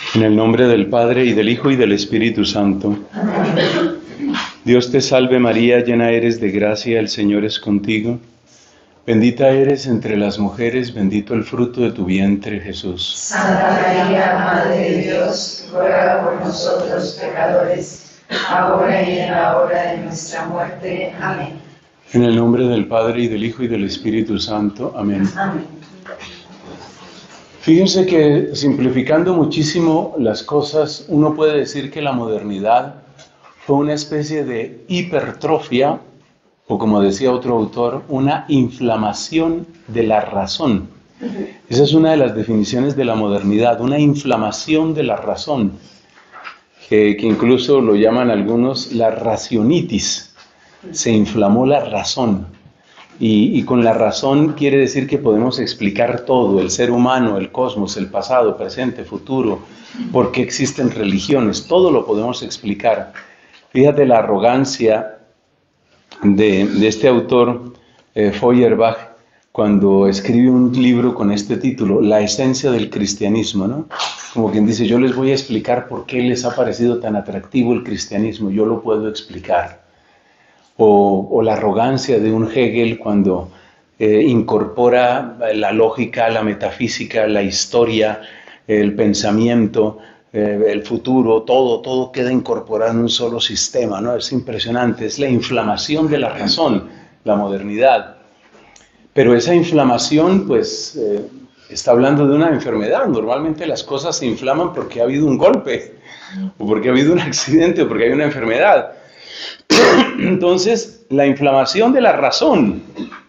En el nombre del Padre, y del Hijo, y del Espíritu Santo. Amén. Dios te salve María, llena eres de gracia, el Señor es contigo. Bendita eres entre las mujeres, bendito el fruto de tu vientre, Jesús. Santa María, Madre de Dios, ruega por nosotros pecadores, ahora y en la hora de nuestra muerte. Amén. En el nombre del Padre, y del Hijo, y del Espíritu Santo. Amén. Amén. Fíjense que, simplificando muchísimo las cosas, uno puede decir que la modernidad fue una especie de hipertrofia, o como decía otro autor, una inflamación de la razón. Esa es una de las definiciones de la modernidad, una inflamación de la razón, que incluso lo llaman algunos la racionitis. Se inflamó la razón. Y con la razón quiere decir que podemos explicar todo, el ser humano, el cosmos, el pasado, presente, futuro, por qué existen religiones, todo lo podemos explicar. Fíjate la arrogancia de este autor, Feuerbach, cuando escribe un libro con este título, La esencia del cristianismo, ¿no? Como quien dice, yo les voy a explicar por qué les ha parecido tan atractivo el cristianismo, yo lo puedo explicar. O la arrogancia de un Hegel cuando incorpora la lógica, la metafísica, la historia, el pensamiento, el futuro, todo queda incorporado en un solo sistema, ¿no? Es impresionante, es la inflamación de la razón, la modernidad. Pero esa inflamación, pues, está hablando de una enfermedad. Normalmente las cosas se inflaman porque ha habido un golpe, o porque ha habido un accidente, o porque hay una enfermedad. Entonces, la inflamación de la razón.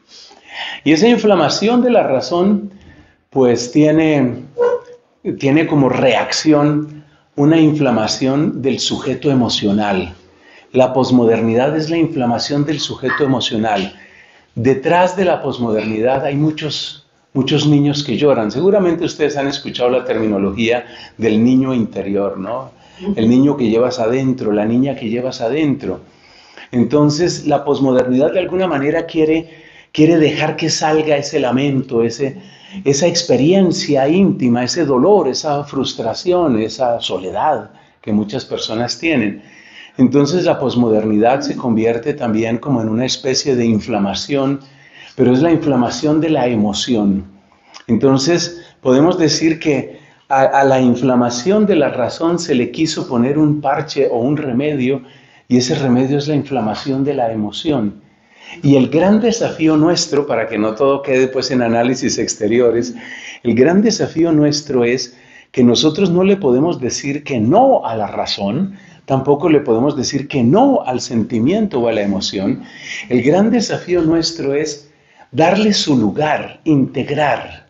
Y esa inflamación de la razón, pues tiene como reacción una inflamación del sujeto emocional. La posmodernidad es la inflamación del sujeto emocional. Detrás de la posmodernidad hay muchos niños que lloran. Seguramente ustedes han escuchado la terminología del niño interior, ¿no? El niño que llevas adentro, la niña que llevas adentro. Entonces, la posmodernidad de alguna manera quiere dejar que salga ese lamento, esa experiencia íntima, ese dolor, esa frustración, esa soledad que muchas personas tienen. Entonces, la posmodernidad se convierte también como en una especie de inflamación, pero es la inflamación de la emoción. Entonces, podemos decir que a la inflamación de la razón se le quiso poner un parche o un remedio, y ese remedio es la inflamación de la emoción. Y el gran desafío nuestro, para que no todo quede pues en análisis exteriores, el gran desafío nuestro es que nosotros no le podemos decir que no a la razón, tampoco le podemos decir que no al sentimiento o a la emoción. El gran desafío nuestro es darle su lugar, integrar,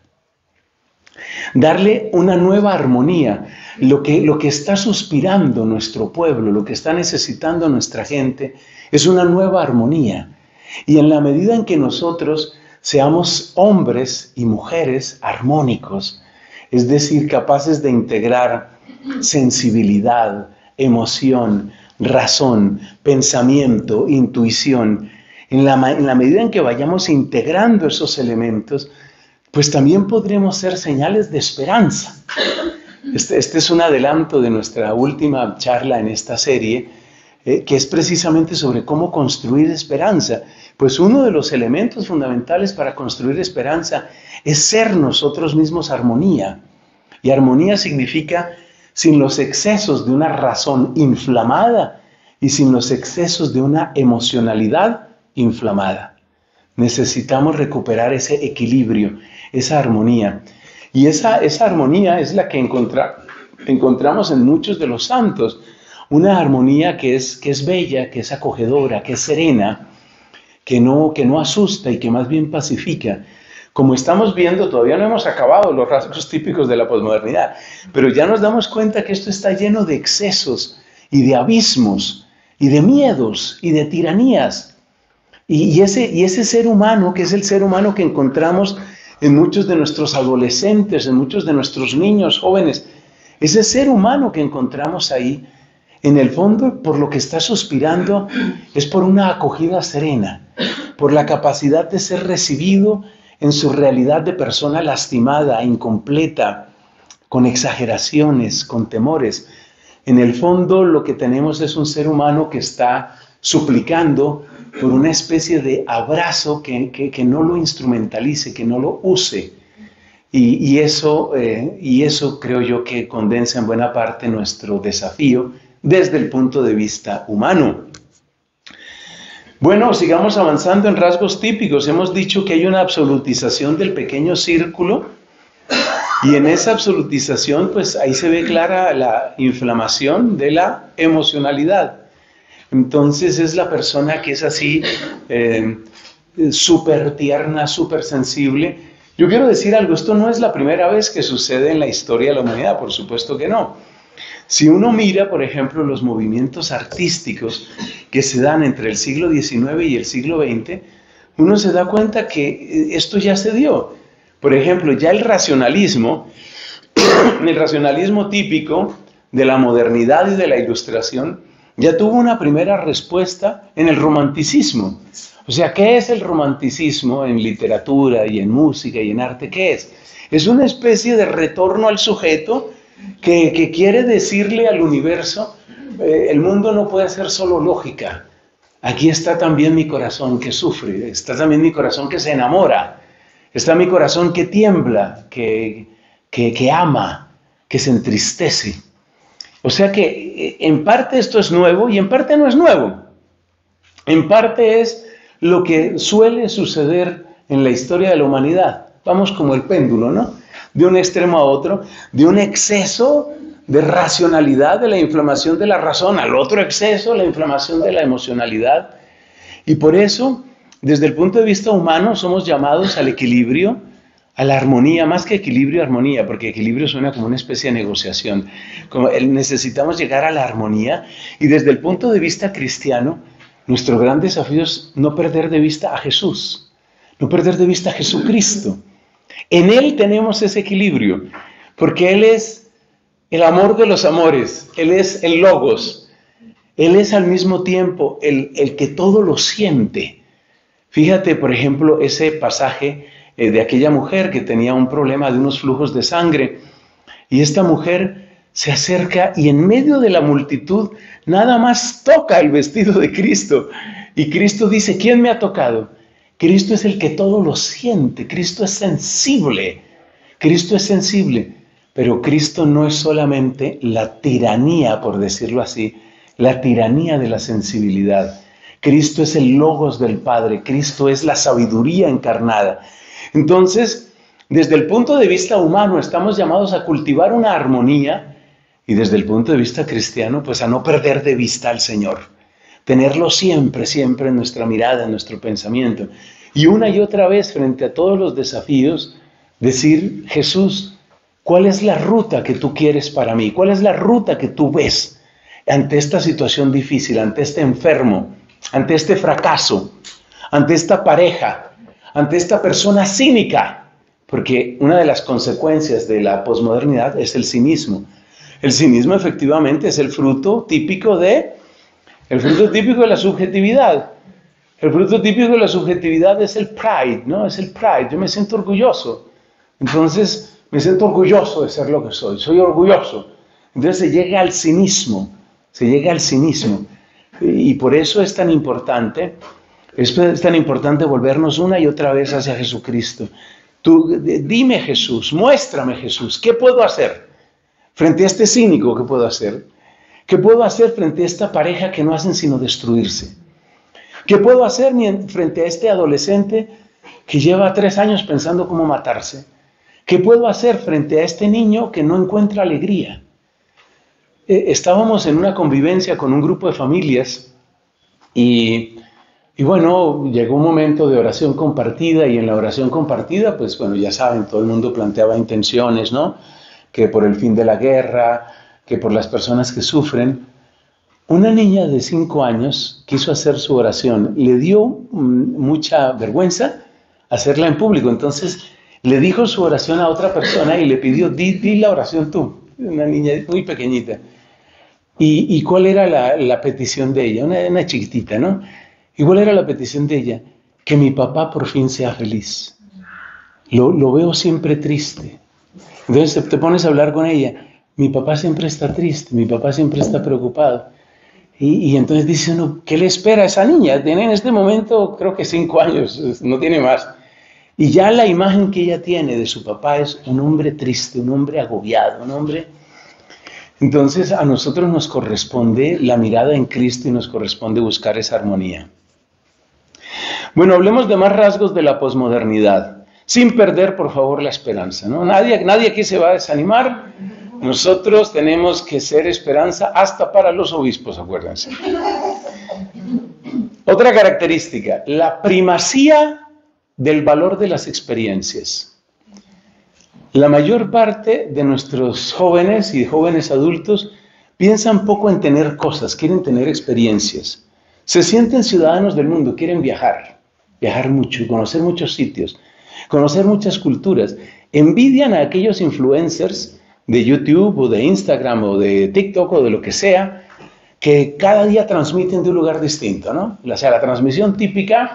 darle una nueva armonía. Lo que está suspirando nuestro pueblo, lo que está necesitando nuestra gente, es una nueva armonía. Y en la medida en que nosotros seamos hombres y mujeres armónicos, es decir, capaces de integrar sensibilidad, emoción, razón, pensamiento, intuición, en la medida en que vayamos integrando esos elementos, pues también podremos ser señales de esperanza. Este es un adelanto de nuestra última charla en esta serie, que es precisamente sobre cómo construir esperanza. Pues uno de los elementos fundamentales para construir esperanza es ser nosotros mismos armonía. Y armonía significa sin los excesos de una razón inflamada y sin los excesos de una emocionalidad inflamada. Necesitamos recuperar ese equilibrio, esa armonía. Y esa armonía es la que encontramos en muchos de los santos. Una armonía que es bella, que es acogedora, que es serena, que no asusta y que más bien pacifica. Como estamos viendo, todavía no hemos acabado los rasgos típicos de la posmodernidad, pero ya nos damos cuenta que esto está lleno de excesos y de abismos y de miedos y de tiranías. Y ese ser humano, que es el ser humano que encontramos en muchos de nuestros adolescentes, en muchos de nuestros niños jóvenes, ese ser humano que encontramos ahí, en el fondo, por lo que está suspirando, es por una acogida serena, por la capacidad de ser recibido en su realidad de persona lastimada, incompleta, con exageraciones, con temores. En el fondo lo que tenemos es un ser humano que está suplicando por una especie de abrazo que no lo instrumentalice, que no lo use. Y eso creo yo que condensa en buena parte nuestro desafío desde el punto de vista humano. Bueno, sigamos avanzando en rasgos típicos. Hemos dicho que hay una absolutización del pequeño círculo y en esa absolutización pues ahí se ve clara la inflamación de la emocionalidad. Entonces es la persona que es así súper tierna, súper sensible. Yo quiero decir algo, esto no es la primera vez que sucede en la historia de la humanidad, por supuesto que no. Si uno mira, por ejemplo, los movimientos artísticos que se dan entre el siglo XIX y el siglo XX, uno se da cuenta que esto ya se dio. Por ejemplo, ya el racionalismo típico de la modernidad y de la ilustración, ya tuvo una primera respuesta en el romanticismo. O sea, ¿qué es el romanticismo en literatura y en música y en arte? ¿Qué es? Es una especie de retorno al sujeto que quiere decirle al universo, el mundo no puede ser solo lógica. Aquí está también mi corazón que sufre, está también mi corazón que se enamora, está mi corazón que tiembla, que ama, que se entristece. O sea que en parte esto es nuevo y en parte no es nuevo. En parte es lo que suele suceder en la historia de la humanidad. Vamos como el péndulo, ¿no? De un extremo a otro, de un exceso de racionalidad, de la inflamación de la razón, al otro exceso, la inflamación de la emocionalidad. Y por eso, desde el punto de vista humano, somos llamados al equilibrio, a la armonía, más que equilibrio, armonía, porque equilibrio suena como una especie de negociación. Necesitamos llegar a la armonía y desde el punto de vista cristiano, nuestro gran desafío es no perder de vista a Jesús, no perder de vista a Jesucristo. En Él tenemos ese equilibrio, porque Él es el amor de los amores, Él es el Logos, Él es al mismo tiempo el que todo lo siente. Fíjate, por ejemplo, ese pasaje de aquella mujer que tenía un problema de unos flujos de sangre, y esta mujer se acerca y en medio de la multitud nada más toca el vestido de Cristo, y Cristo dice, ¿quién me ha tocado? Cristo es el que todo lo siente, Cristo es sensible, pero Cristo no es solamente la tiranía, por decirlo así, la tiranía de la sensibilidad. Cristo es el Logos del Padre, Cristo es la sabiduría encarnada. Entonces, desde el punto de vista humano estamos llamados a cultivar una armonía y desde el punto de vista cristiano, pues a no perder de vista al Señor. Tenerlo siempre, siempre en nuestra mirada, en nuestro pensamiento. Y una y otra vez, frente a todos los desafíos, decir, Jesús, ¿cuál es la ruta que tú quieres para mí? ¿Cuál es la ruta que tú ves ante esta situación difícil, ante este enfermo, ante este fracaso, ante esta pareja, ante esta persona cínica? Porque una de las consecuencias de la posmodernidad es el cinismo. El cinismo efectivamente es el fruto típico de la subjetividad. El fruto típico de la subjetividad es el pride, ¿no? Es el pride. Yo me siento orgulloso. Entonces, me siento orgulloso de ser lo que soy. Soy orgulloso. Entonces se llega al cinismo. Y por eso es tan importante volvernos una y otra vez hacia Jesucristo. Dime Jesús, muéstrame Jesús, ¿qué puedo hacer frente a este cínico? ¿Qué puedo hacer? ¿Qué puedo hacer frente a esta pareja que no hacen sino destruirse? ¿Qué puedo hacer frente a este adolescente que lleva 3 años pensando cómo matarse? ¿Qué puedo hacer frente a este niño que no encuentra alegría? Estábamos en una convivencia con un grupo de familias y bueno, llegó un momento de oración compartida y en la oración compartida, pues bueno, ya saben, todo el mundo planteaba intenciones, ¿no? Que por el fin de la guerra, que por las personas que sufren. Una niña de 5 años quiso hacer su oración, le dio mucha vergüenza hacerla en público, entonces le dijo su oración a otra persona y le pidió, di la oración tú, una niña muy pequeñita. ¿Y cuál era la petición de ella? Una chiquitita, ¿no? ¿Y cuál era la petición de ella? Que mi papá por fin sea feliz. Lo veo siempre triste, Entonces te pones a hablar con ella. Mi papá siempre está triste, mi papá siempre está preocupado. Y entonces dice uno, ¿qué le espera a esa niña? Tiene en este momento creo que 5 años, no tiene más. Y ya la imagen que ella tiene de su papá es un hombre triste, un hombre agobiado, un hombre... Entonces a nosotros nos corresponde la mirada en Cristo y nos corresponde buscar esa armonía. Bueno, hablemos de más rasgos de la posmodernidad, sin perder por favor la esperanza, ¿no? Nadie aquí se va a desanimar. Nosotros tenemos que ser esperanza hasta para los obispos, acuérdense. Otra característica, la primacía del valor de las experiencias. La mayor parte de nuestros jóvenes y jóvenes adultos piensan poco en tener cosas, quieren tener experiencias. Se sienten ciudadanos del mundo, quieren viajar mucho y conocer muchos sitios, conocer muchas culturas. Envidian a aquellos influencers de YouTube o de Instagram o de TikTok o de lo que sea, que cada día transmiten de un lugar distinto, ¿no? O sea, la transmisión típica,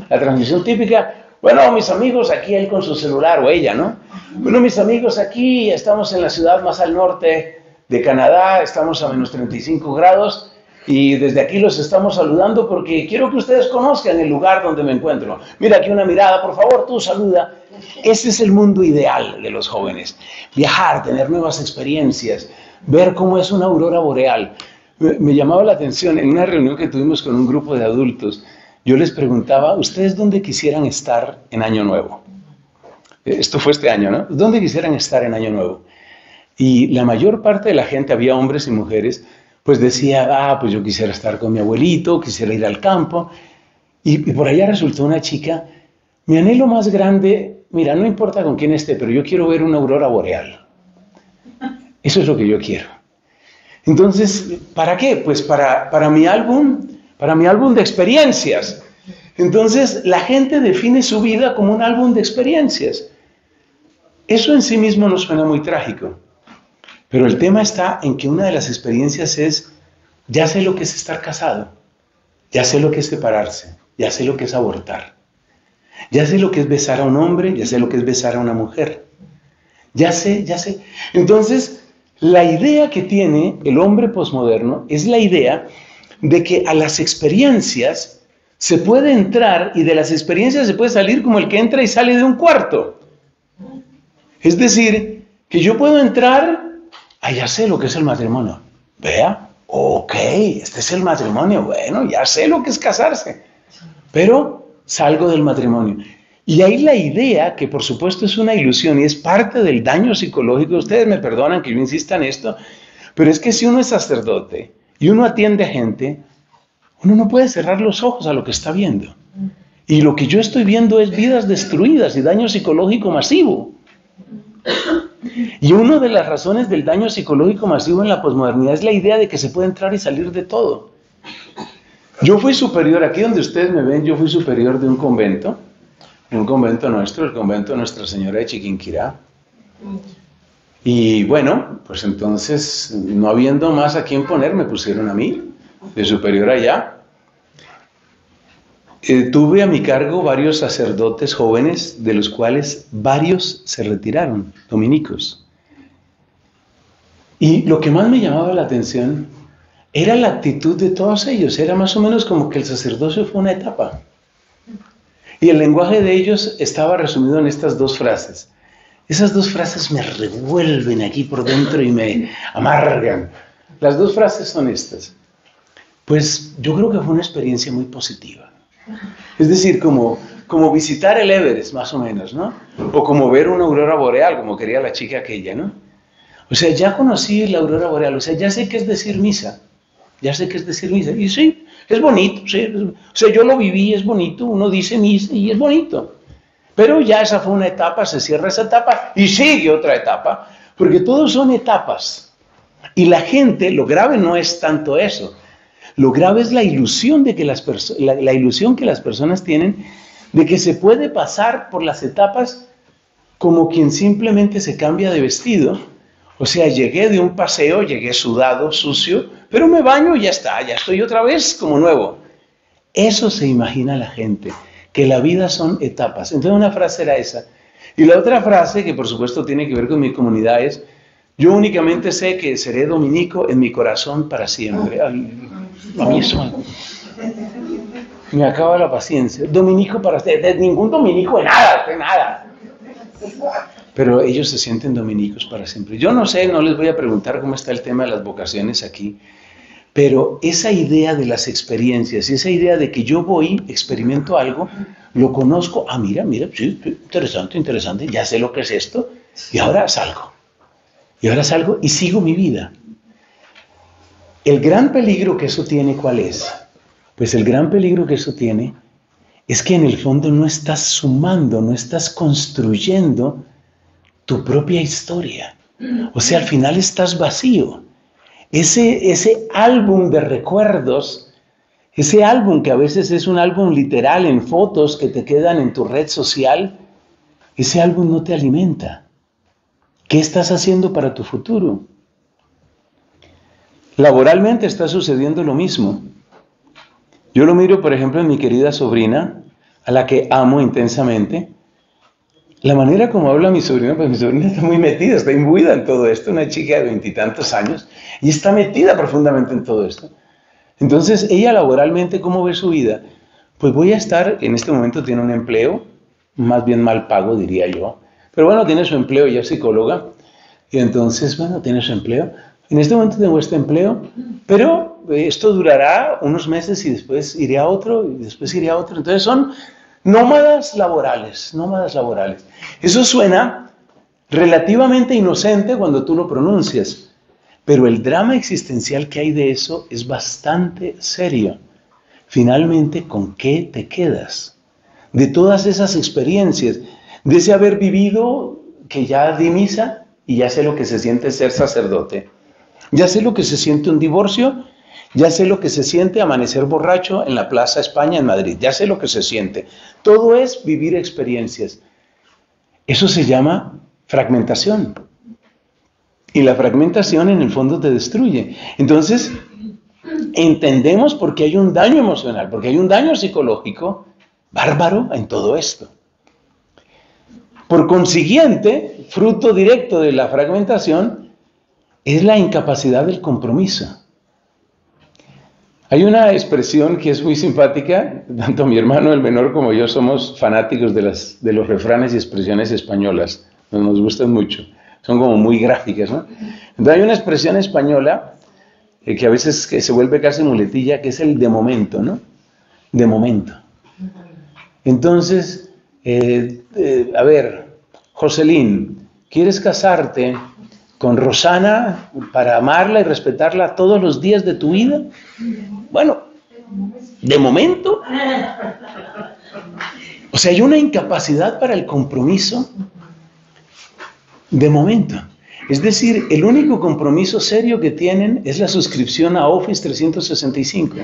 bueno, mis amigos, aquí él con su celular o ella, ¿no? Bueno, mis amigos, aquí estamos en la ciudad más al norte de Canadá, estamos a menos 35 grados y desde aquí los estamos saludando porque quiero que ustedes conozcan el lugar donde me encuentro. Mira aquí una mirada, por favor, tú saluda. Ese es el mundo ideal de los jóvenes. Viajar, tener nuevas experiencias, ver cómo es una aurora boreal. Me llamaba la atención en una reunión que tuvimos con un grupo de adultos. Yo les preguntaba, ¿ustedes dónde quisieran estar en Año Nuevo? Esto fue este año, ¿no? ¿Dónde quisieran estar en Año Nuevo? Y la mayor parte de la gente, había hombres y mujeres, pues decía, pues yo quisiera estar con mi abuelito, quisiera ir al campo. Y por allá resultó una chica, mi anhelo más grande, mira, no importa con quién esté, pero yo quiero ver una aurora boreal. Eso es lo que yo quiero. Entonces, ¿para qué? Pues para mi álbum de experiencias. Entonces, la gente define su vida como un álbum de experiencias. Eso en sí mismo no suena muy trágico, pero el tema está en que una de las experiencias es, ya sé lo que es estar casado, ya sé lo que es separarse, ya sé lo que es abortar, ya sé lo que es besar a un hombre, ya sé lo que es besar a una mujer, ya sé. Entonces, la idea que tiene el hombre posmoderno es la idea de que a las experiencias se puede entrar y de las experiencias se puede salir como el que entra y sale de un cuarto. Es decir, que yo puedo entrar, ya sé lo que es el matrimonio. Vea, ok, este es el matrimonio, bueno, ya sé lo que es casarse. Pero salgo del matrimonio. Y ahí la idea, que por supuesto es una ilusión y es parte del daño psicológico, ustedes me perdonan que yo insista en esto, pero es que si uno es sacerdote y uno atiende a gente, uno no puede cerrar los ojos a lo que está viendo. Y lo que yo estoy viendo es vidas destruidas y daño psicológico masivo. Y una de las razones del daño psicológico masivo en la posmodernidad es la idea de que se puede entrar y salir de todo. Yo fui superior, aquí donde ustedes me ven, yo fui superior de un convento nuestro, el convento de Nuestra Señora de Chiquinquirá. Y bueno, pues entonces, no habiendo más a quién poner, me pusieron a mí, de superior allá. Tuve a mi cargo varios sacerdotes jóvenes, de los cuales varios se retiraron, dominicos. Y lo que más me llamaba la atención era la actitud de todos ellos. Era más o menos como que el sacerdocio fue una etapa. Y el lenguaje de ellos estaba resumido en estas dos frases. Esas dos frases me revuelven aquí por dentro y me amargan. Las dos frases son estas. Pues yo creo que fue una experiencia muy positiva. Es decir, como visitar el Everest, más o menos, ¿no? O como ver una aurora boreal, como quería la chica aquella, ¿no? O sea, ya conocí la aurora boreal, o sea, ya sé qué es decir misa. Y sí, es bonito, sí. O sea, yo lo viví, es bonito, uno dice misa y es bonito. Pero ya esa fue una etapa, se cierra esa etapa y sigue otra etapa, porque todos son etapas. Y la gente, lo grave no es tanto eso. Lo grave es la ilusión de que la ilusión que las personas tienen de que se puede pasar por las etapas como quien simplemente se cambia de vestido. O sea, llegué de un paseo, llegué sudado, sucio, pero me baño y ya está, ya estoy otra vez como nuevo. Eso se imagina la gente, que la vida son etapas. Entonces una frase era esa, Y la otra frase, que por supuesto tiene que ver con mi comunidad, es: yo únicamente sé que seré dominico en mi corazón para siempre. A mí eso me acaba la paciencia. Dominico para siempre. Ningún dominico de nada, de nada. Pero ellos se sienten dominicos para siempre. Yo no sé, no les voy a preguntar cómo está el tema de las vocaciones aquí, pero esa idea de las experiencias, esa idea de que yo voy, experimento algo, lo conozco, mira, sí, interesante, interesante, ya sé lo que es esto, y ahora salgo. Y ahora salgo y sigo mi vida. El gran peligro que eso tiene, ¿cuál es? Pues el gran peligro que eso tiene es que en el fondo no estás sumando, no estás construyendo tu propia historia. O sea, al final estás vacío. Ese álbum de recuerdos, ese álbum que a veces es un álbum literal en fotos que te quedan en tu red social, ese álbum no te alimenta. ¿Qué estás haciendo para tu futuro? Laboralmente está sucediendo lo mismo. Yo lo miro, por ejemplo, en mi querida sobrina, a la que amo intensamente. La manera como habla mi sobrina, pues mi sobrina está muy metida, está imbuida en todo esto, una chica de 20 y tantos años, y está metida profundamente en todo esto. Entonces, ella laboralmente, ¿cómo ve su vida? Pues voy a estar, en este momento tiene un empleo, más bien mal pago, diría yo, pero bueno, tiene su empleo, ella es psicóloga, y entonces, bueno, tiene su empleo. En este momento tengo este empleo, pero esto durará unos meses y después iré a otro, y después iré a otro. Entonces son nómadas laborales, nómadas laborales. Eso suena relativamente inocente cuando tú lo pronuncias, pero el drama existencial que hay de eso es bastante serio. Finalmente, ¿con qué te quedas? De todas esas experiencias, de ese haber vivido que ya di misa y ya sé lo que se siente ser sacerdote, ya sé lo que se siente un divorcio, ya sé lo que se siente amanecer borracho en la Plaza España en Madrid, ya sé lo que se siente. Todo es vivir experiencias. Eso se llama fragmentación. Y la fragmentación en el fondo te destruye. Entonces, entendemos por qué hay un daño emocional, porque hay un daño psicológico bárbaro en todo esto. Por consiguiente, fruto directo de la fragmentación es la incapacidad del compromiso. Hay una expresión que es muy simpática, tanto mi hermano el menor como yo somos fanáticos de los refranes y expresiones españolas, nos gustan mucho, son como muy gráficas, ¿no? Entonces hay una expresión española que a veces que se vuelve casi muletilla, que es el de momento, ¿no? De momento. Entonces, a ver, Jocelyn, ¿quieres casarte con Rosana para amarla y respetarla todos los días de tu vida? Bueno, de momento. O sea, hay una incapacidad para el compromiso de momento. Es decir, el único compromiso serio que tienen es la suscripción a Office 365.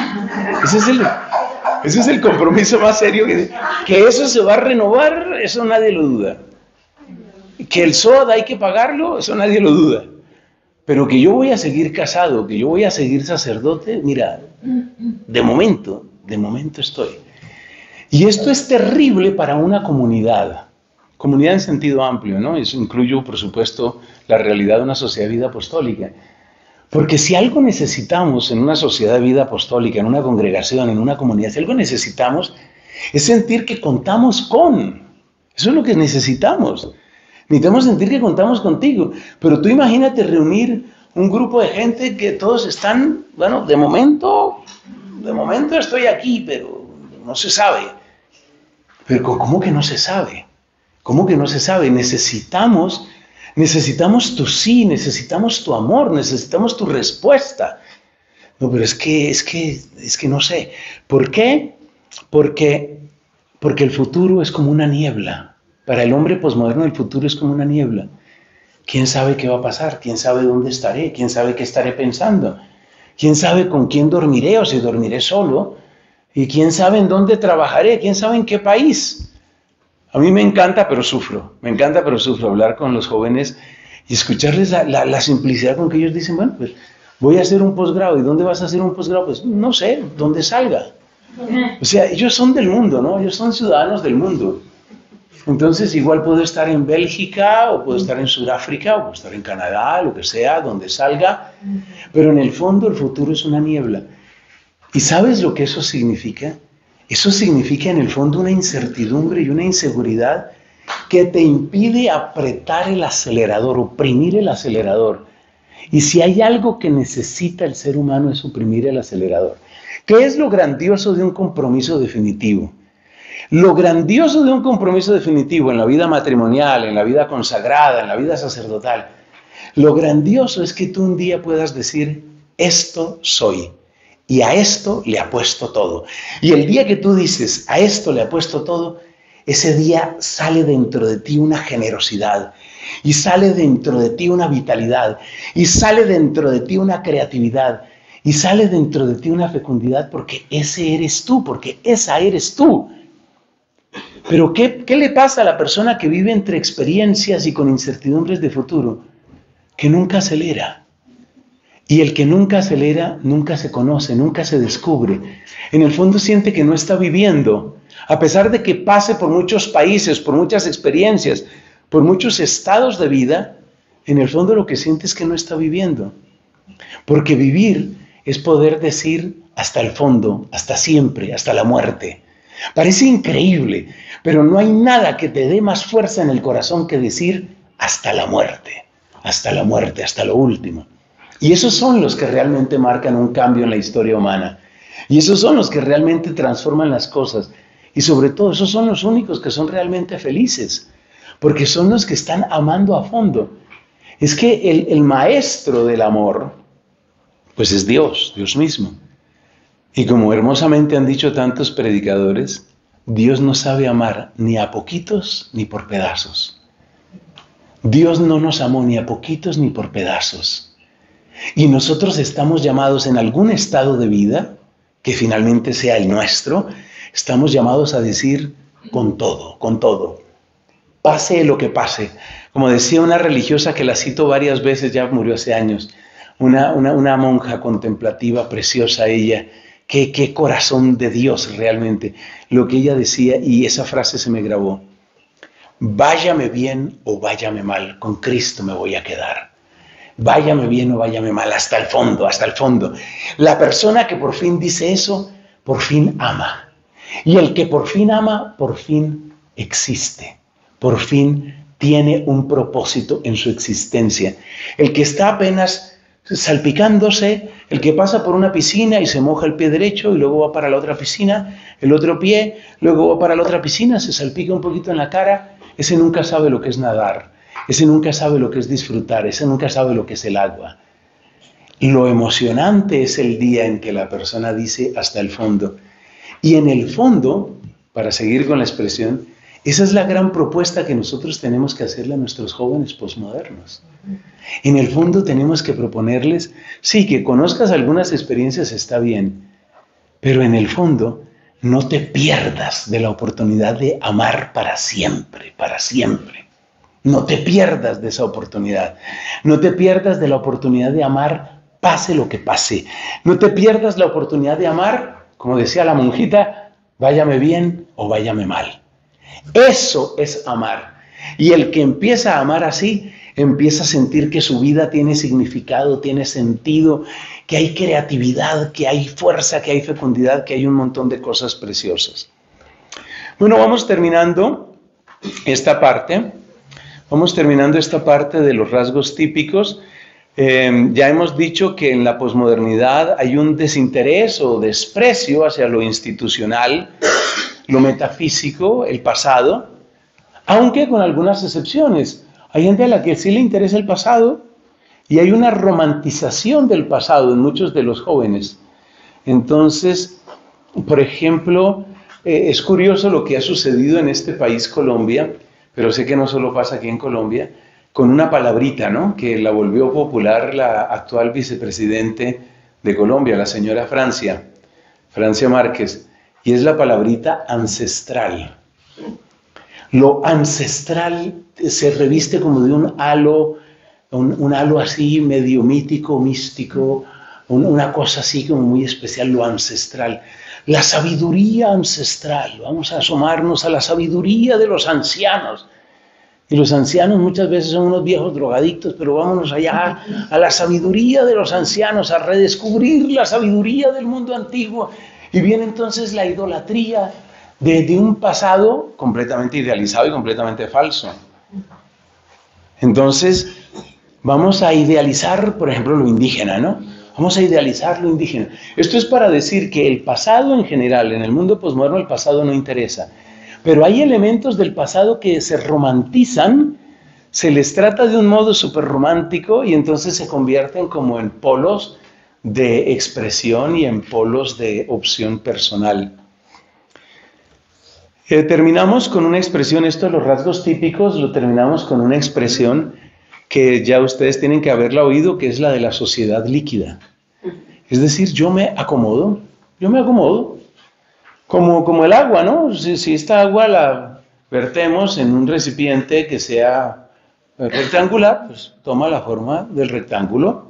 Ese es el compromiso más serio que eso se va a renovar, eso nadie lo duda. Que el SOAT hay que pagarlo, eso nadie lo duda. Pero que yo voy a seguir casado, que yo voy a seguir sacerdote, mira, de momento estoy. Y esto es terrible para una comunidad en sentido amplio, ¿no? Eso incluye, por supuesto, la realidad de una sociedad de vida apostólica. Porque si algo necesitamos en una sociedad de vida apostólica, en una congregación, en una comunidad, si algo necesitamos, es sentir que contamos con. Eso es lo que necesitamos. Necesitamos sentir que contamos contigo. Pero tú imagínate reunir un grupo de gente que todos están, bueno, de momento estoy aquí, pero no se sabe. Pero ¿cómo que no se sabe? ¿Cómo que no se sabe? Necesitamos tu sí, necesitamos tu amor, necesitamos tu respuesta. No, pero es que no sé. ¿Por qué? Porque el futuro es como una niebla. Para el hombre posmoderno el futuro es como una niebla. ¿Quién sabe qué va a pasar? ¿Quién sabe dónde estaré? ¿Quién sabe qué estaré pensando? ¿Quién sabe con quién dormiré o si dormiré solo? ¿Y quién sabe en dónde trabajaré? ¿Quién sabe en qué país? A mí me encanta, pero sufro hablar con los jóvenes y escucharles la simplicidad con que ellos dicen, bueno, pues voy a hacer un posgrado. ¿Y dónde vas a hacer un posgrado? Pues no sé, donde salga. O sea, ellos son del mundo, ¿no? Ellos son ciudadanos del mundo. Entonces igual puedo estar en Bélgica, o puedo estar en Sudáfrica, o puedo estar en Canadá, lo que sea, donde salga, pero en el fondo el futuro es una niebla. ¿Y sabes lo que eso significa? Eso significa en el fondo una incertidumbre y una inseguridad que te impide apretar el acelerador, oprimir el acelerador. Y si hay algo que necesita el ser humano es oprimir el acelerador. ¿Qué es lo grandioso de un compromiso definitivo? Lo grandioso de un compromiso definitivo en la vida matrimonial, en la vida consagrada, en la vida sacerdotal, lo grandioso es que tú un día puedas decir, esto soy, y a esto le apuesto todo. Y el día que tú dices, a esto le apuesto todo, ese día sale dentro de ti una generosidad, y sale dentro de ti una vitalidad, y sale dentro de ti una creatividad, y sale dentro de ti una fecundidad, porque ese eres tú, porque esa eres tú. Pero ¿qué le pasa a la persona que vive entre experiencias y con incertidumbres de futuro? Que nunca acelera. Y el que nunca acelera, nunca se conoce, nunca se descubre. En el fondo siente que no está viviendo. A pesar de que pase por muchos países, por muchas experiencias, por muchos estados de vida, en el fondo lo que siente es que no está viviendo. Porque vivir es poder decir hasta el fondo, hasta siempre, hasta la muerte. Parece increíble, pero no hay nada que te dé más fuerza en el corazón que decir hasta la muerte, hasta lo último. Y esos son los que realmente marcan un cambio en la historia humana. Y esos son los que realmente transforman las cosas. Y sobre todo, esos son los únicos que son realmente felices, porque son los que están amando a fondo. Es que el maestro del amor, pues es Dios, Dios mismo. Y como hermosamente han dicho tantos predicadores, Dios no sabe amar ni a poquitos ni por pedazos. Dios no nos amó ni a poquitos ni por pedazos. Y nosotros estamos llamados en algún estado de vida, que finalmente sea el nuestro, estamos llamados a decir con todo. Pase lo que pase. Como decía una religiosa que la cito varias veces, ya murió hace años, una monja contemplativa, preciosa ella, qué corazón de Dios realmente, lo que ella decía, y esa frase se me grabó: váyame bien o váyame mal, con Cristo me voy a quedar. Váyame bien o váyame mal, hasta el fondo, hasta el fondo. La persona que por fin dice eso, por fin ama. Y el que por fin ama, por fin existe. Por fin tiene un propósito en su existencia. El que está apenas salpicándose, el que pasa por una piscina y se moja el pie derecho y luego va para la otra piscina, el otro pie, luego va para la otra piscina, se salpica un poquito en la cara, ese nunca sabe lo que es nadar, ese nunca sabe lo que es disfrutar, ese nunca sabe lo que es el agua. Lo emocionante es el día en que la persona dice hasta el fondo. Y en el fondo, para seguir con la expresión, esa es la gran propuesta que nosotros tenemos que hacerle a nuestros jóvenes posmodernos. En el fondo tenemos que proponerles, sí, que conozcas algunas experiencias está bien, pero en el fondo no te pierdas de la oportunidad de amar para siempre, para siempre. No te pierdas de esa oportunidad. No te pierdas de la oportunidad de amar pase lo que pase. No te pierdas la oportunidad de amar, como decía la monjita, váyame bien o váyame mal. Eso es amar. Y el que empieza a amar así, empieza a sentir que su vida tiene significado, tiene sentido, que hay creatividad, que hay fuerza, que hay fecundidad, que hay un montón de cosas preciosas. Bueno, vamos terminando esta parte. Vamos terminando esta parte de los rasgos típicos. Ya hemos dicho que en la posmodernidad hay un desinterés o desprecio hacia lo institucional, lo metafísico, el pasado, aunque con algunas excepciones. Hay gente a la que sí le interesa el pasado y hay una romantización del pasado en muchos de los jóvenes. Entonces, por ejemplo, es curioso lo que ha sucedido en este país, Colombia, pero sé que no solo pasa aquí en Colombia, con una palabrita, ¿no?, que la volvió popular la actual vicepresidente de Colombia, la señora Francia Márquez, y es la palabrita ancestral. Lo ancestral se reviste como de un halo así medio mítico, místico, una cosa así como muy especial, lo ancestral. la sabiduría ancestral. Vamos a asomarnos a la sabiduría de los ancianos. Y los ancianos muchas veces son unos viejos drogadictos, pero vámonos allá a la sabiduría de los ancianos, a redescubrir la sabiduría del mundo antiguo. Y viene entonces la idolatría de un pasado completamente idealizado y completamente falso. Entonces, vamos a idealizar, por ejemplo, lo indígena, ¿no? Vamos a idealizar lo indígena. Esto es para decir que el pasado en general, en el mundo posmoderno, el pasado no interesa. Pero hay elementos del pasado que se romantizan, se les trata de un modo súper romántico y entonces se convierten como en polos de expresión y en polos de opción personal. Terminamos con una expresión, esto de los rasgos típicos, lo terminamos con una expresión que ya ustedes tienen que haberla oído, que es la de la sociedad líquida. Es decir, yo me acomodo. Como el agua, ¿no? Si esta agua la vertemos en un recipiente que sea rectangular, pues toma la forma del rectángulo.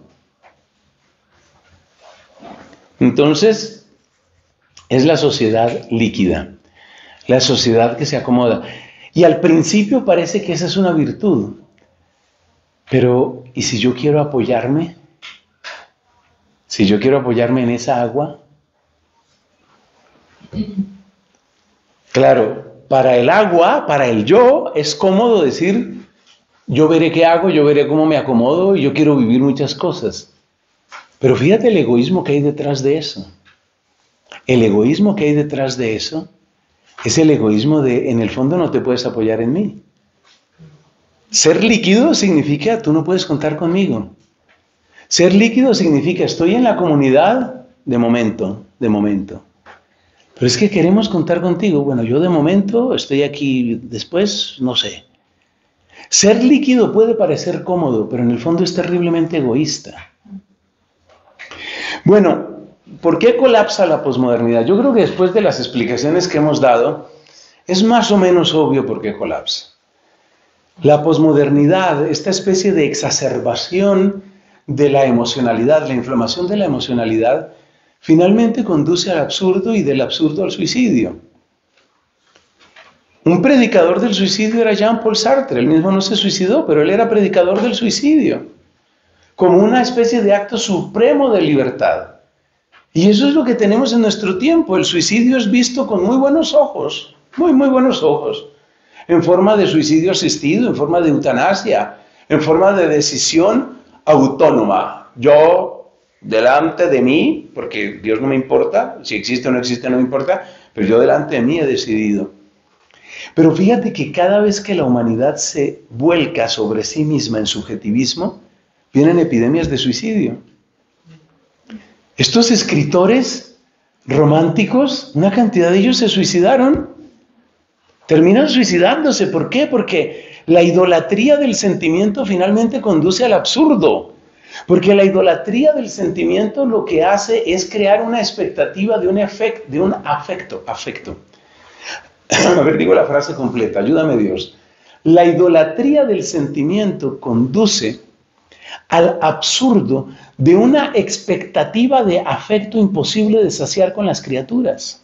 Entonces, es la sociedad líquida, la sociedad que se acomoda. Y al principio parece que esa es una virtud. Pero, ¿y si yo quiero apoyarme? Si yo quiero apoyarme en esa agua. Claro, para el agua, para el yo, es cómodo decir, yo veré qué hago, yo veré cómo me acomodo y yo quiero vivir muchas cosas. Pero fíjate el egoísmo que hay detrás de eso. El egoísmo que hay detrás de eso es el egoísmo de, en el fondo no te puedes apoyar en mí. Ser líquido significa, tú no puedes contar conmigo. Ser líquido significa, estoy en la comunidad de momento. Pero es que queremos contar contigo. Bueno, yo de momento estoy aquí, después no sé. Ser líquido puede parecer cómodo, pero en el fondo es terriblemente egoísta. Bueno, ¿por qué colapsa la posmodernidad? Yo creo que después de las explicaciones que hemos dado, es más o menos obvio por qué colapsa. La posmodernidad, esta especie de exacerbación de la emocionalidad, la inflamación de la emocionalidad, finalmente conduce al absurdo y del absurdo al suicidio. Un predicador del suicidio era Jean-Paul Sartre, él mismo no se suicidó, pero él era predicador del suicidio, como una especie de acto supremo de libertad. Y eso es lo que tenemos en nuestro tiempo, el suicidio es visto con muy buenos ojos, muy buenos ojos, en forma de suicidio asistido, en forma de eutanasia, en forma de decisión autónoma. Yo, delante de mí, porque Dios no me importa, si existe o no existe no me importa, pero yo delante de mí he decidido. Pero fíjate que cada vez que la humanidad se vuelca sobre sí misma en subjetivismo, vienen epidemias de suicidio. Estos escritores románticos, una cantidad de ellos se suicidaron, terminan suicidándose. ¿Por qué? Porque la idolatría del sentimiento finalmente conduce al absurdo. Porque la idolatría del sentimiento lo que hace es crear una expectativa de un afecto. A ver, digo la frase completa, ayúdame Dios. La idolatría del sentimiento conduce al absurdo de una expectativa de afecto imposible de saciar con las criaturas.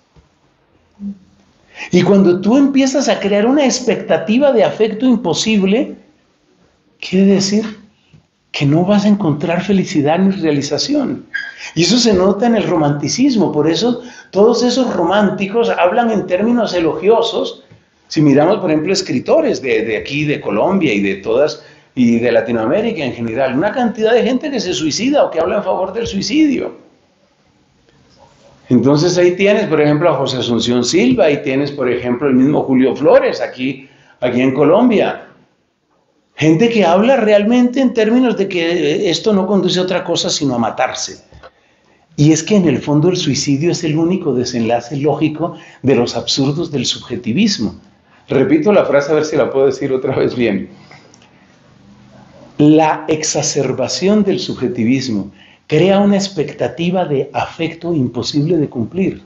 Y cuando tú empiezas a crear una expectativa de afecto imposible, quiere decir que no vas a encontrar felicidad ni realización. Y eso se nota en el romanticismo, por eso todos esos románticos hablan en términos elogiosos. Si miramos, por ejemplo, escritores de aquí, de Colombia y de todas, y de Latinoamérica en general, una cantidad de gente que se suicida o que habla en favor del suicidio. Entonces ahí tienes, por ejemplo, a José Asunción Silva, ahí tienes, por ejemplo, el mismo Julio Flores, aquí en Colombia. Gente que habla realmente en términos de que esto no conduce a otra cosa sino a matarse. Y es que en el fondo el suicidio es el único desenlace lógico de los absurdos del subjetivismo. Repito la frase a ver si la puedo decir otra vez bien. La exacerbación del subjetivismo crea una expectativa de afecto imposible de cumplir.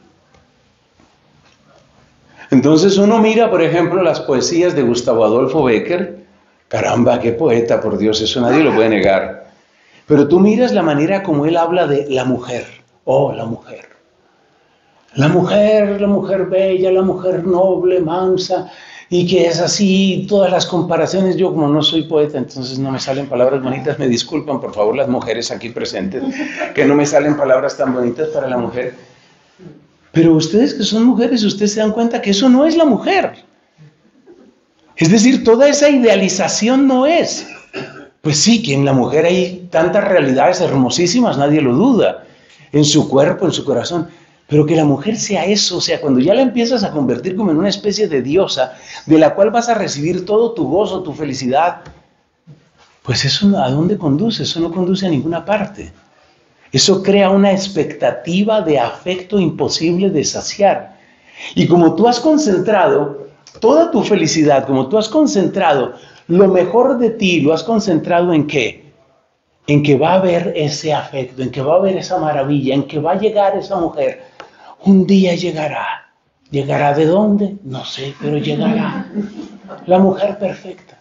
Entonces uno mira, por ejemplo, las poesías de Gustavo Adolfo Bécquer. Caramba, qué poeta, por Dios, eso nadie lo puede negar. Pero tú miras la manera como él habla de la mujer. Oh, la mujer. la mujer bella, la mujer noble, mansa, y que es así, todas las comparaciones. Yo como no soy poeta, entonces no me salen palabras bonitas, me disculpan por favor las mujeres aquí presentes, que no me salen palabras tan bonitas para la mujer. Pero ustedes que son mujeres, ustedes se dan cuenta que eso no es la mujer. Es decir, toda esa idealización no es. Pues sí, que en la mujer hay tantas realidades hermosísimas, nadie lo duda, en su cuerpo, en su corazón. Pero que la mujer sea eso, o sea, cuando ya la empiezas a convertir como en una especie de diosa, de la cual vas a recibir todo tu gozo, tu felicidad, pues eso ¿a dónde conduce? Eso no conduce a ninguna parte. Eso crea una expectativa de afecto imposible de saciar. Y como tú has concentrado toda tu felicidad, como tú has concentrado lo mejor de ti, lo has concentrado ¿en qué? En que va a haber ese afecto, en que va a haber esa maravilla, en que va a llegar esa mujer. Un día llegará. ¿Llegará de dónde? No sé, pero llegará. La mujer perfecta.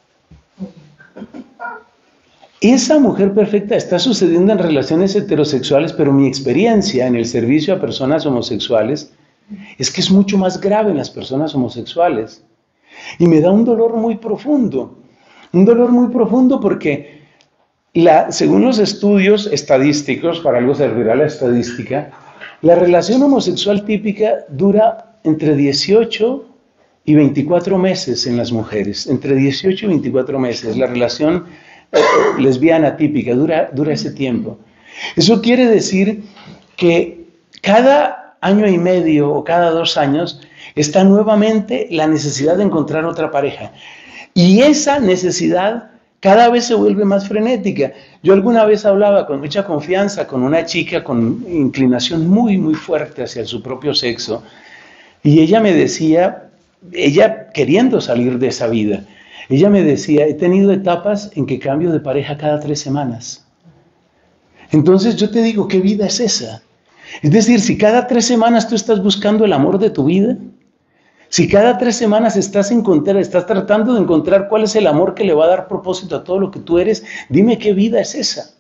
Esa mujer perfecta está sucediendo en relaciones heterosexuales, pero mi experiencia en el servicio a personas homosexuales es que es mucho más grave en las personas homosexuales. Y me da un dolor muy profundo. Un dolor muy profundo porque, según los estudios estadísticos, para algo servirá la estadística, la relación homosexual típica dura entre 18 y 24 meses en las mujeres. Entre 18 y 24 meses. La relación lesbiana típica dura ese tiempo. Eso quiere decir que cada año y medio o cada 2 años está nuevamente la necesidad de encontrar otra pareja. Y esa necesidad cada vez se vuelve más frenética. Yo alguna vez hablaba con mucha confianza con una chica con inclinación muy, muy fuerte hacia su propio sexo, y ella me decía, ella queriendo salir de esa vida, ella me decía, he tenido etapas en que cambio de pareja cada 3 semanas. Entonces yo te digo, ¿qué vida es esa? Es decir, si cada 3 semanas tú estás buscando el amor de tu vida, si cada 3 semanas estás tratando de encontrar cuál es el amor que le va a dar propósito a todo lo que tú eres, dime qué vida es esa.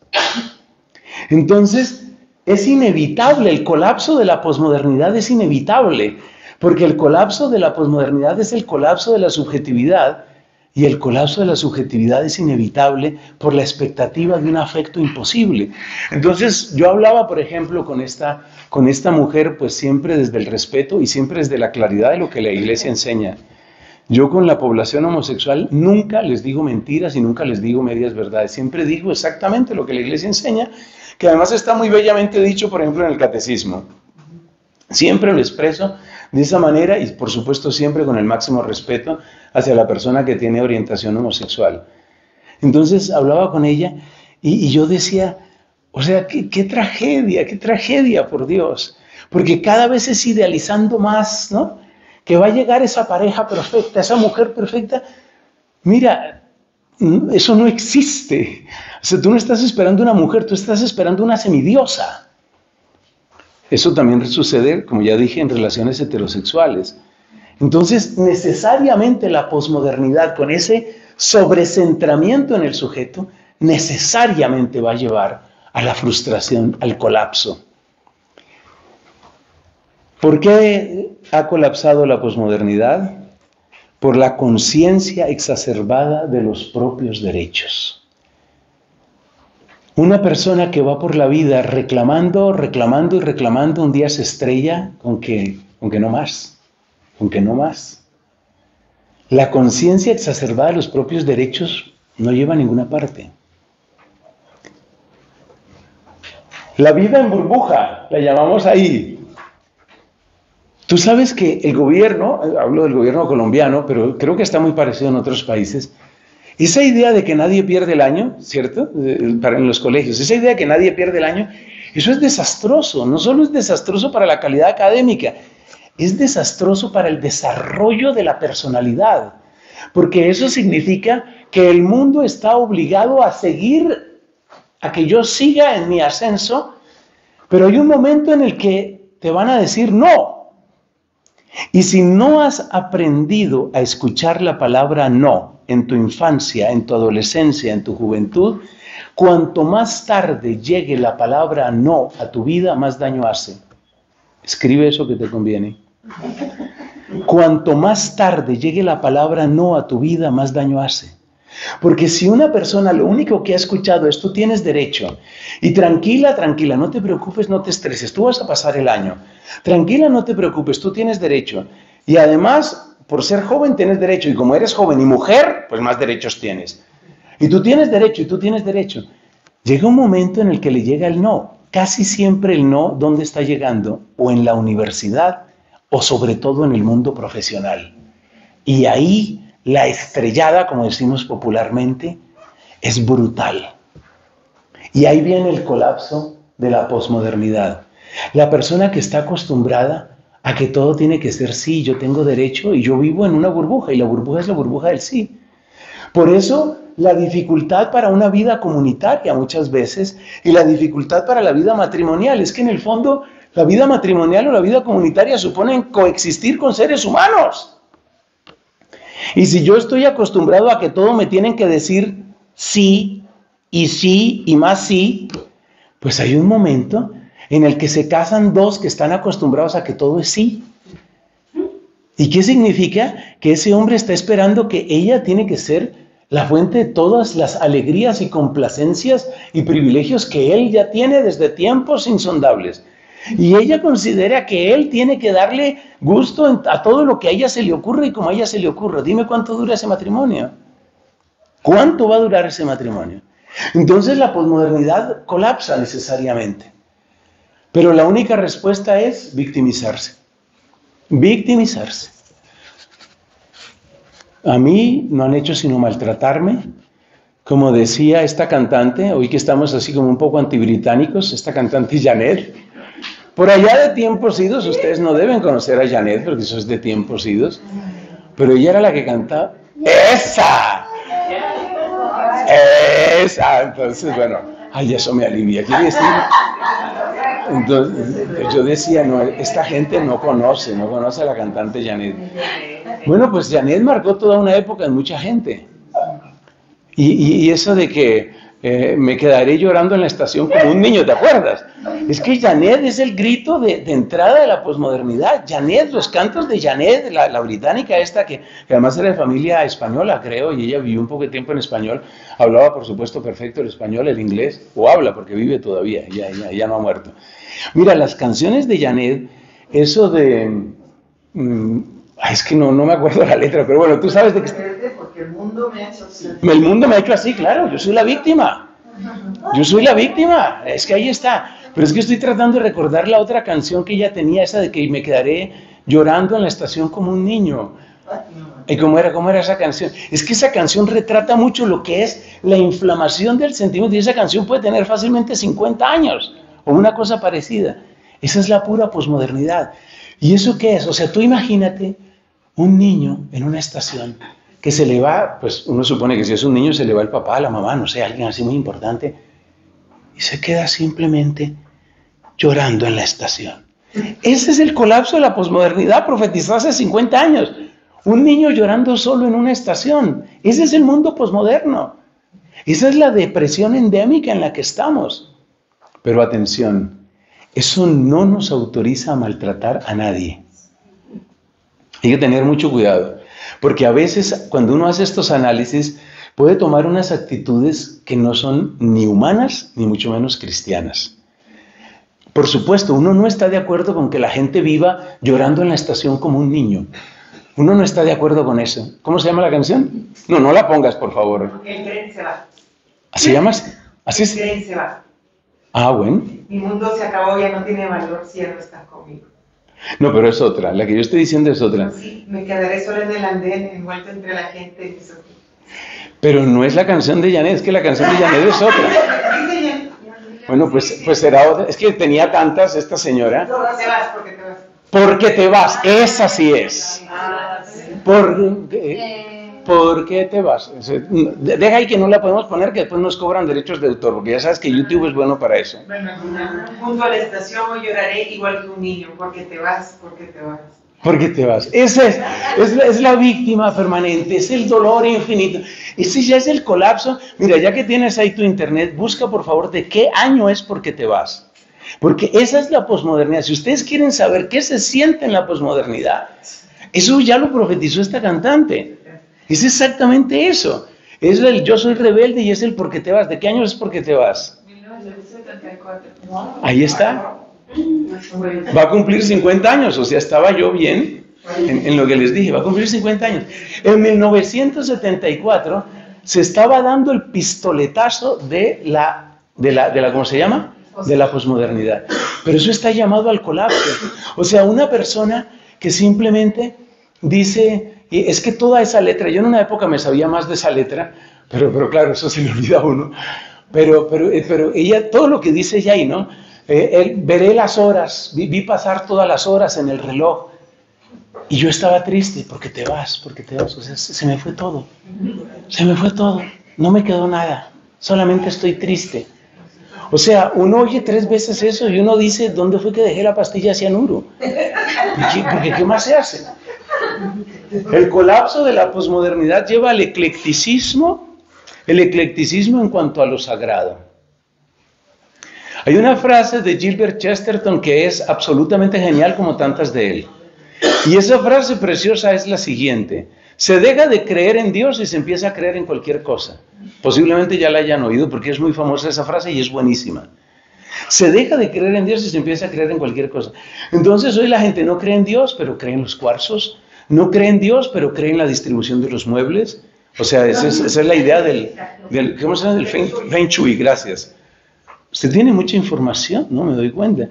Entonces, es inevitable, el colapso de la posmodernidad es inevitable, porque el colapso de la posmodernidad es el colapso de la subjetividad, y el colapso de la subjetividad es inevitable por la expectativa de un afecto imposible. Entonces, yo hablaba, por ejemplo, con esta mujer, pues siempre desde el respeto y siempre desde la claridad de lo que la Iglesia enseña. Yo con la población homosexual nunca les digo mentiras y nunca les digo medias verdades. Siempre digo exactamente lo que la Iglesia enseña, que además está muy bellamente dicho, por ejemplo, en el Catecismo. Siempre lo expreso de esa manera y, por supuesto, siempre con el máximo respeto hacia la persona que tiene orientación homosexual. Entonces hablaba con ella y yo decía, o sea, qué tragedia, por Dios. Porque cada vez es idealizando más, ¿no? Que va a llegar esa pareja perfecta, esa mujer perfecta. Mira, eso no existe. O sea, tú no estás esperando una mujer, tú estás esperando una semidiosa. Eso también sucede, como ya dije, en relaciones heterosexuales. Entonces, necesariamente la posmodernidad, con ese sobrecentramiento en el sujeto, necesariamente va a llevar a la frustración, al colapso. ¿Por qué ha colapsado la posmodernidad? Por la conciencia exacerbada de los propios derechos. Una persona que va por la vida reclamando, un día se estrella con que no más. Aunque no más. La conciencia exacerbada de los propios derechos no lleva a ninguna parte. La vida en burbuja, la llamamos ahí. Tú sabes que el gobierno, hablo del gobierno colombiano, pero creo que está muy parecido en otros países, esa idea de que nadie pierde el año, ¿cierto? En los colegios, esa idea de que nadie pierde el año, eso es desastroso. No solo es desastroso para la calidad académica, es desastroso para el desarrollo de la personalidad, porque eso significa que el mundo está obligado a que yo siga en mi ascenso, pero hay un momento en el que te van a decir no. Y si no has aprendido a escuchar la palabra no en tu infancia, en tu adolescencia, en tu juventud, cuanto más tarde llegue la palabra no a tu vida, más daño hace. Escribe eso que te conviene. Cuanto más tarde llegue la palabra no a tu vida, más daño hace. Porque si una persona lo único que ha escuchado es tú tienes derecho, y tranquila, tranquila, no te preocupes, no te estreses, tú vas a pasar el año. Tranquila, no te preocupes, tú tienes derecho. Y además, por ser joven tienes derecho, y como eres joven y mujer, pues más derechos tienes. Y tú tienes derecho, y tú tienes derecho. Llega un momento en el que le llega el no. Casi siempre el no, ¿dónde está llegando? O en la universidad, o sobre todo en el mundo profesional. Y ahí la estrellada, como decimos popularmente, es brutal. Y ahí viene el colapso de la posmodernidad. La persona que está acostumbrada a que todo tiene que ser sí, yo tengo derecho y yo vivo en una burbuja, y la burbuja es la burbuja del sí. Por eso la dificultad para una vida comunitaria muchas veces y la dificultad para la vida matrimonial es que en el fondo la vida matrimonial o la vida comunitaria suponen coexistir con seres humanos. Y si yo estoy acostumbrado a que todo me tienen que decir sí y más sí, pues hay un momento en el que se casan dos que están acostumbrados a que todo es sí. ¿Y qué significa? Que ese hombre está esperando que ella tiene que ser la fuente de todas las alegrías y complacencias y privilegios que él ya tiene desde tiempos insondables. Y ella considera que él tiene que darle gusto a todo lo que a ella se le ocurre y como a ella se le ocurre. Dime cuánto dura ese matrimonio. ¿Cuánto va a durar ese matrimonio? Entonces la posmodernidad colapsa necesariamente. Pero la única respuesta es victimizarse. Victimizarse. A mí no han hecho sino maltratarme. Como decía esta cantante, hoy que estamos así como un poco antibritánicos, esta cantante Janet. Por allá de tiempos idos, ustedes no deben conocer a Janet porque eso es de tiempos idos, pero ella era la que cantaba. ¡Esa! ¡Esa! Entonces, bueno, ay, eso me alivia. Quiere decir, entonces, yo decía, no, esta gente no conoce a la cantante Janet. Bueno, pues Janet marcó toda una época en mucha gente. Y eso de que me quedaré llorando en la estación como un niño, ¿te acuerdas? Es que Janet es el grito de entrada de la posmodernidad. Janet, los cantos de Janet, la británica esta, que además era de familia española, creo, y ella vivió un poco de tiempo en español, hablaba por supuesto perfecto el español, el inglés, o habla porque vive todavía, ya no ha muerto. Mira, las canciones de Janet, eso de... es que no me acuerdo la letra, pero bueno, tú sabes de qué... Porque el mundo me ha hecho así. El mundo me ha hecho así, claro, yo soy la víctima. Yo soy la víctima, es que ahí está. Pero es que estoy tratando de recordar la otra canción que ella tenía, esa de que me quedaré llorando en la estación como un niño. ¿Y cómo era esa canción? Es que esa canción retrata mucho lo que es la inflamación del sentimiento, y esa canción puede tener fácilmente 50 años, o una cosa parecida. Esa es la pura posmodernidad. ¿Y eso qué es? O sea, tú imagínate un niño en una estación que se le va, pues uno supone que si es un niño se le va el papá, la mamá, no sé, alguien así muy importante, y se queda simplemente llorando en la estación. Ese es el colapso de la posmodernidad profetizado hace 50 años. Un niño llorando solo en una estación. Ese es el mundo posmoderno. Esa es la depresión endémica en la que estamos. Pero atención, eso no nos autoriza a maltratar a nadie. Hay que tener mucho cuidado. Porque a veces, cuando uno hace estos análisis, puede tomar unas actitudes que no son ni humanas, ni mucho menos cristianas. Por supuesto, uno no está de acuerdo con que la gente viva llorando en la estación como un niño. Uno no está de acuerdo con eso. ¿Cómo se llama la canción? No la pongas, por favor. El tren se va. ¿Así llamas? ¿Así es? El tren se va. Ah, bueno. Mi mundo se acabó, ya no tiene valor si ya no estás conmigo. No, pero es otra. La que yo estoy diciendo es otra. Sí, me quedaré sola en el andén, envuelto entre la gente. Pero no es la canción de Janet, es que la canción de Janet es otra. Bueno, pues será otra. Es que tenía tantas esta señora. Te vas, porque te vas. Porque te vas, esa sí es. ¿Por qué te vas? Deja ahí que no la podemos poner, que después nos cobran derechos de autor, porque ya sabes que YouTube es bueno para eso. Bueno, junto a la estación lloraré igual que un niño, porque te vas, porque te vas. Porque te vas. Esa es la víctima permanente, es el dolor infinito. Ese ya es el colapso. Mira, ya que tienes ahí tu internet, busca por favor de qué año es porque te vas. Porque esa es la posmodernidad. Si ustedes quieren saber qué se siente en la posmodernidad, eso ya lo profetizó esta cantante. Es exactamente eso. Es el yo soy rebelde y es el por qué te vas. ¿De qué año es por qué te vas? 1974. Ahí está. Va a cumplir 50 años, o sea, estaba yo bien en lo que les dije, va a cumplir 50 años. En 1974 se estaba dando el pistoletazo de la ¿cómo se llama? De la posmodernidad. Pero eso está llamado al colapso. O sea, una persona que simplemente dice, es que toda esa letra, yo en una época me sabía más de esa letra, pero claro, eso se le olvida a uno. Pero ella, todo lo que dice ella ahí, ¿no? Veré las horas, vi pasar todas las horas en el reloj. Y yo estaba triste, porque te vas. O sea, se me fue todo. No me quedó nada. Solamente estoy triste. O sea, uno oye 3 veces eso y uno dice, ¿dónde fue que dejé la pastilla cianuro? Porque ¿qué más se hace? El colapso de la posmodernidad lleva al eclecticismo en cuanto a lo sagrado. Hay una frase de Gilbert Chesterton que es absolutamente genial como tantas de él. Y esa frase preciosa es la siguiente: se deja de creer en Dios y se empieza a creer en cualquier cosa. Posiblemente ya la hayan oído porque es muy famosa esa frase y es buenísima. Se deja de creer en Dios y se empieza a creer en cualquier cosa. Entonces hoy la gente no cree en Dios, pero cree en los cuarzos. No cree en Dios, pero cree en la distribución de los muebles. O sea, esa es la idea del ¿cómo se llama? Del Feng Shui, gracias. Usted tiene mucha información, no me doy cuenta.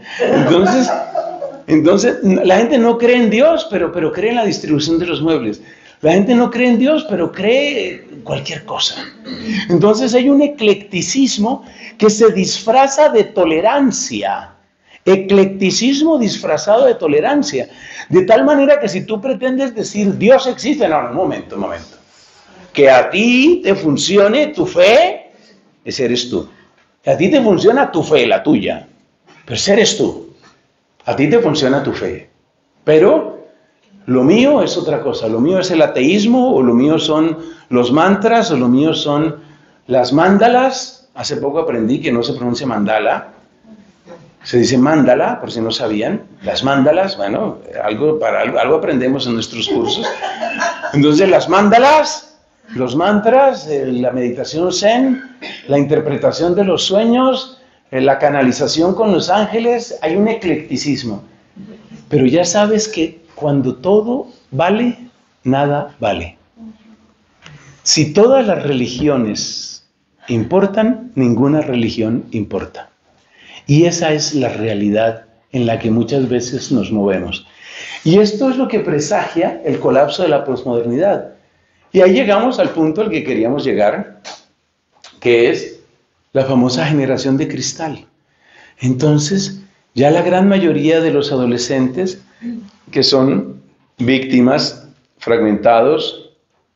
Entonces, la gente no cree en Dios, pero cree en la distribución de los muebles. La gente no cree en Dios, pero cree en cualquier cosa. Entonces hay un eclecticismo que se disfraza de tolerancia. Eclecticismo disfrazado de tolerancia. De tal manera que si tú pretendes decir Dios existe, no, un momento. Que a ti te funcione tu fe, ese eres tú. Que a ti te funciona tu fe, la tuya. Pero ese eres tú. A ti te funciona tu fe. Pero lo mío es otra cosa. Lo mío es el ateísmo, o lo mío son los mantras, o lo mío son las mándalas. Hace poco aprendí que no se pronuncia mandala. Se dice mándala, por si no sabían. Las mándalas, bueno, algo aprendemos en nuestros cursos. Entonces las mándalas, los mantras, la meditación zen, la interpretación de los sueños, la canalización con los ángeles, hay un eclecticismo. Pero ya sabes que cuando todo vale, nada vale. Si todas las religiones importan, ninguna religión importa. Y esa es la realidad en la que muchas veces nos movemos. Y esto es lo que presagia el colapso de la posmodernidad. Y ahí llegamos al punto al que queríamos llegar, que es la famosa generación de cristal. Entonces, ya la gran mayoría de los adolescentes que son víctimas, fragmentados,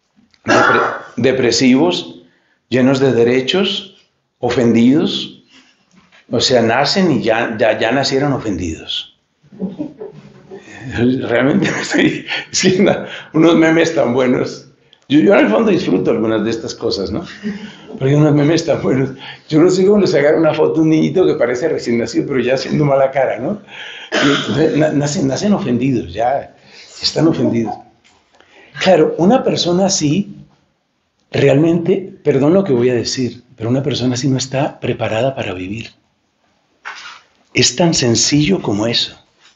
depresivos, llenos de derechos, ofendidos, o sea, nacen y ya nacieron ofendidos. Realmente estoy haciendo unos memes tan buenos. Yo en el fondo disfruto algunas de estas cosas, ¿no? Pero hay unos memes tan buenos. Yo no sé cómo les sacar una foto a un niñito que parece recién nacido, pero ya haciendo mala cara, ¿no? Nacen ofendidos, ya están ofendidos. Claro, una persona así, realmente, perdón lo que voy a decir, pero una persona así no está preparada para vivir. Es tan sencillo como eso.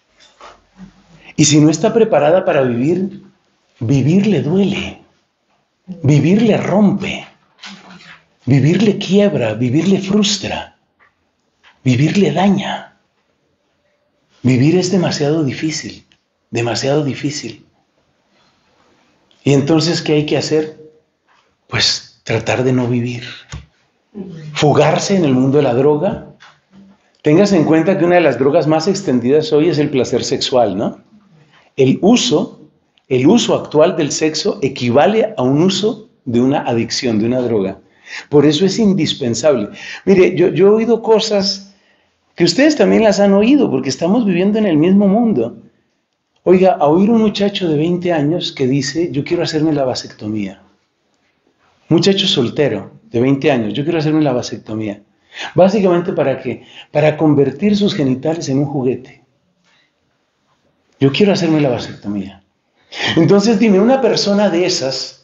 Y si no está preparada para vivir, vivir le duele. Vivir le rompe. Vivir le quiebra, vivir le frustra. Vivir le daña. Vivir es demasiado difícil, demasiado difícil. ¿Y entonces qué hay que hacer? Pues tratar de no vivir. Fugarse en el mundo de la droga. Tengas en cuenta que una de las drogas más extendidas hoy es el placer sexual, ¿no? El uso actual del sexo equivale a un uso de una adicción, de una droga. Por eso es indispensable. Mire, yo he oído cosas que ustedes también las han oído, porque estamos viviendo en el mismo mundo. Oiga, a oír un muchacho de 20 años que dice, yo quiero hacerme la vasectomía. Muchacho soltero, de 20 años, yo quiero hacerme la vasectomía. Básicamente, ¿para qué? Para convertir sus genitales en un juguete. Yo quiero hacerme la vasectomía. Entonces dime, una persona de esas,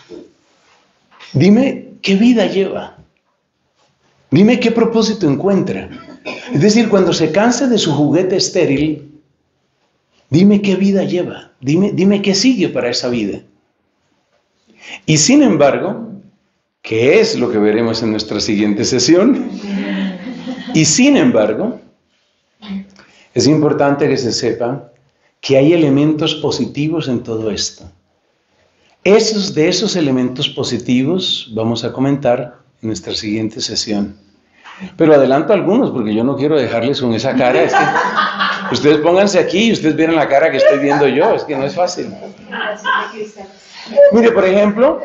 dime qué vida lleva. Dime qué propósito encuentra. Es decir, cuando se canse de su juguete estéril, dime qué vida lleva. Dime qué sigue para esa vida. Y sin embargo, que es lo que veremos en nuestra siguiente sesión, y sin embargo, es importante que se sepa que hay elementos positivos en todo esto. De esos elementos positivos vamos a comentar en nuestra siguiente sesión. Pero adelanto algunos, porque yo no quiero dejarles con esa cara. Es que ustedes pónganse aquí y ustedes vieron la cara que estoy viendo yo, es que no es fácil. Mire, por ejemplo,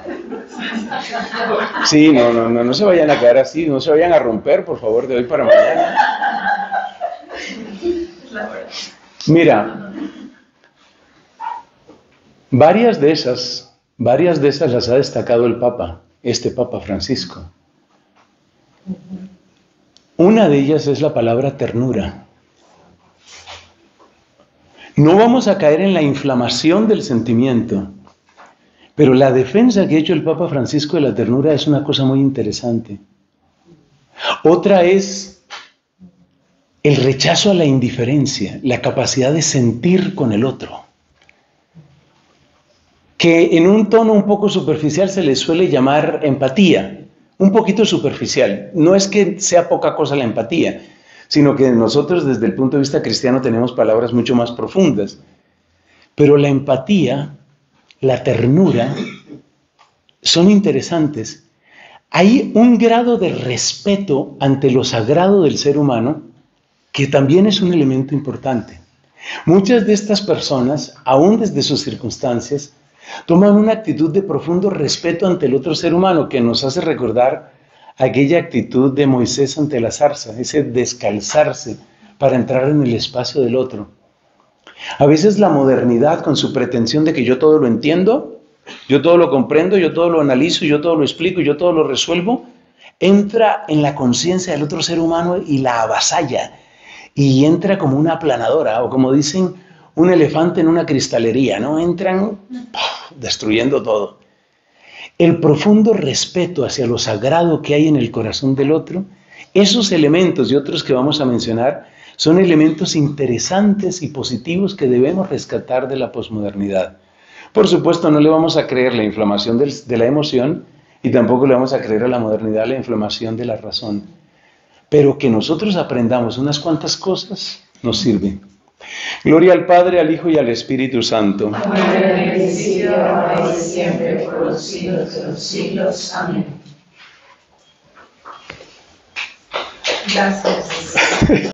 sí, no se vayan a quedar así, no se vayan a romper, por favor, de hoy para mañana. Mira, varias de esas las ha destacado el Papa, este Papa Francisco. Una de ellas es la palabra ternura. No vamos a caer en la inflamación del sentimiento, pero la defensa que ha hecho el Papa Francisco de la ternura es una cosa muy interesante. Otra es el rechazo a la indiferencia, la capacidad de sentir con el otro, que en un tono un poco superficial se le suele llamar empatía, un poquito superficial. No es que sea poca cosa la empatía, sino que nosotros desde el punto de vista cristiano tenemos palabras mucho más profundas. Pero la empatía, la ternura, son interesantes. Hay un grado de respeto ante lo sagrado del ser humano que también es un elemento importante. Muchas de estas personas, aún desde sus circunstancias, toman una actitud de profundo respeto ante el otro ser humano que nos hace recordar aquella actitud de Moisés ante la zarza, ese descalzarse para entrar en el espacio del otro. A veces la modernidad, con su pretensión de que yo todo lo entiendo, yo todo lo comprendo, yo todo lo analizo, yo todo lo explico, yo todo lo resuelvo, entra en la conciencia del otro ser humano y la avasalla, y entra como una aplanadora, o como dicen, un elefante en una cristalería, ¿no? Entran destruyendo todo. El profundo respeto hacia lo sagrado que hay en el corazón del otro, esos elementos y otros que vamos a mencionar, son elementos interesantes y positivos que debemos rescatar de la posmodernidad. Por supuesto, no le vamos a creer la inflamación de la emoción y tampoco le vamos a creer a la modernidad la inflamación de la razón. Pero que nosotros aprendamos unas cuantas cosas nos sirve. Gloria al Padre, al Hijo y al Espíritu Santo. Como en el principio, ahora y siempre, por los siglos de los siglos. Amén. Gracias.